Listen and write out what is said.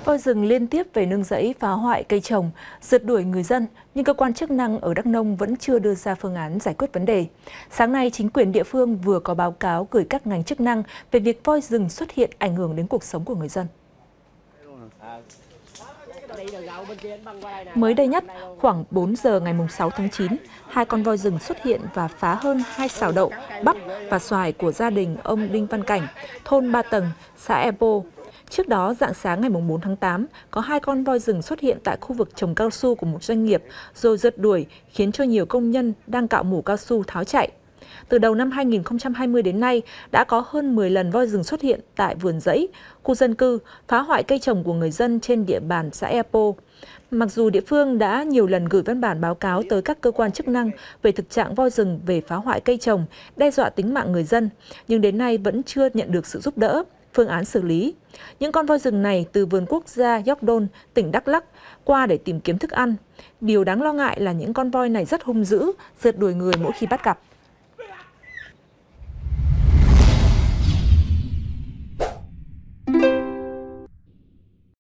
Voi rừng liên tiếp về nương rẫy phá hoại cây trồng, rượt đuổi người dân, nhưng cơ quan chức năng ở Đắk Nông vẫn chưa đưa ra phương án giải quyết vấn đề. Sáng nay, chính quyền địa phương vừa có báo cáo gửi các ngành chức năng về việc voi rừng xuất hiện ảnh hưởng đến cuộc sống của người dân. Mới đây nhất, khoảng 4 giờ ngày 6 tháng 9, hai con voi rừng xuất hiện và phá hơn 2 sào đậu, bắp và xoài của gia đình ông Đinh Văn Cảnh, thôn Ba Tầng, xã Epo. Trước đó, rạng sáng ngày 4 tháng 8, có hai con voi rừng xuất hiện tại khu vực trồng cao su của một doanh nghiệp, rồi rượt đuổi, khiến cho nhiều công nhân đang cạo mủ cao su tháo chạy. Từ đầu năm 2020 đến nay, đã có hơn 10 lần voi rừng xuất hiện tại vườn rẫy, khu dân cư, phá hoại cây trồng của người dân trên địa bàn xã Epo. Mặc dù địa phương đã nhiều lần gửi văn bản báo cáo tới các cơ quan chức năng về thực trạng voi rừng về phá hoại cây trồng, đe dọa tính mạng người dân, nhưng đến nay vẫn chưa nhận được sự giúp đỡ, phương án xử lý. Những con voi rừng này từ vườn quốc gia York Don, tỉnh Đắk Lắk qua để tìm kiếm thức ăn. Điều đáng lo ngại là những con voi này rất hung dữ, rượt đuổi người mỗi khi bắt gặp.